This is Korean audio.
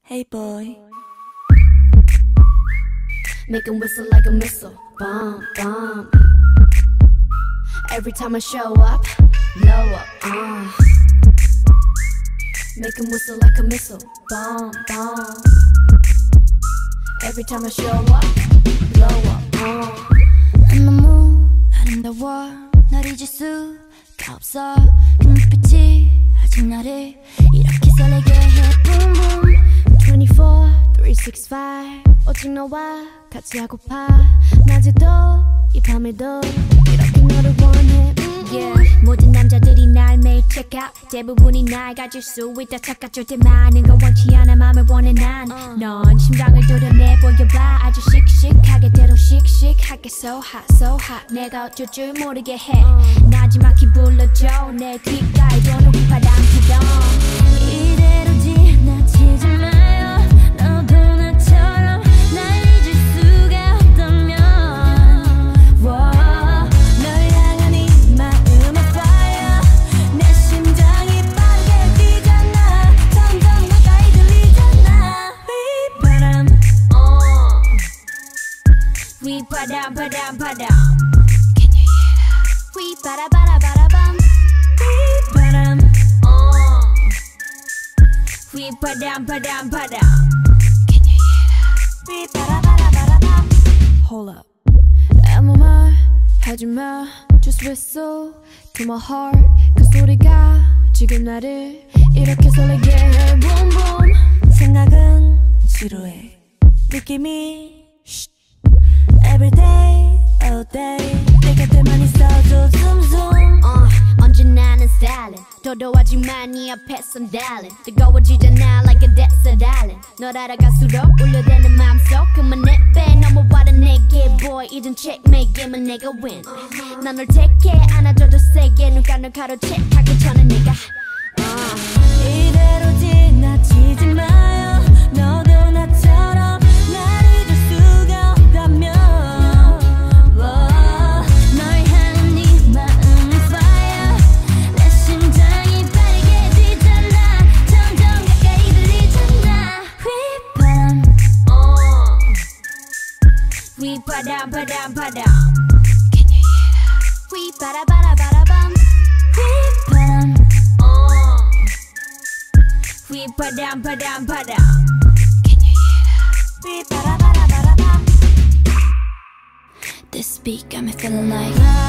Hey boy. Make him whistle like a missile. Bomb, bomb. Every time I show up, blow up. Make him whistle like a missile. Bomb, bomb. Every time I show up, blow up. 너무 아름다워 널 잊을 수가 없어 그 눈빛이 아직 나를 이렇게 설레게 해 Boom boom 24, 365 오직 너와 같이 하고파 낮에도 이 밤에도 이렇게 너를 원해 Yeah. 모든 남자들이 날 매일 check out 대부분이 날 가질 수 있다 착각할 때 많은 걸 원치 않아 맘을 원해 난 넌 심장을 도려내 보여봐 아주 씩씩하게 때로 씩씩하게 So hot so hot 내가 어쩔 줄 모르게 해 나지막히 불러줘 내 귓가에 도는 휘파람처럼 이대로 지나치지 마요 너도 나처럼 날 잊을 수가 없다면 Padam, padam, padam. Can you hear that? We bada bada bada bum. We padam. We padam, padam, padam. Can you hear that? We bada bada bada bum. Hold up. 아무 말 하지마. Just whistle to my heart. 그 소리가 지금 나를 이렇게 설레게 해. Boom boom. 생각은 지루해. 느낌이 Every day, all day 내 곁에만 있어줘 zoom zoom 언제나 난 stylin' 도도하지만 네 앞에선 darling 뜨거워지잖아 like a desert island 널 알아갈수록 울려대는 마음속 그만 내빼 넘어와라 내게 boy 이젠 checkmate 게임은 내가 win 난 널 take it 안아줘도 세게 눈가를 가로채하기 전에 네가 이대로 지나치지 마요 너도 나처럼 날 잊을 수가 없다면 We padam padam padam. Can you hear that? We bada bada bada bum. We padam. We padam padam padam. Can you hear that? We bada bada bada bum. This beat got me feeling like